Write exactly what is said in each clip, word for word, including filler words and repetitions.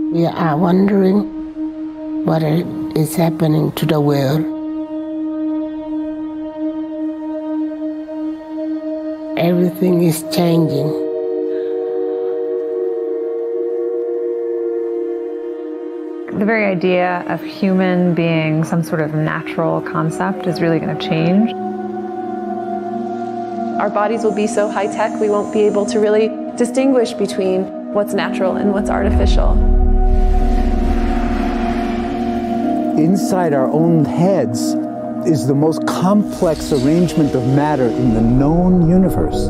We are wondering what is happening to the world. Everything is changing. The very idea of human being some sort of natural concept is really going to change. Our bodies will be so high-tech, we won't be able to really distinguish between what's natural and what's artificial. Inside our own heads is the most complex arrangement of matter in the known universe.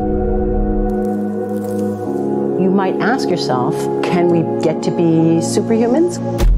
You might ask yourself, can we get to be superhumans?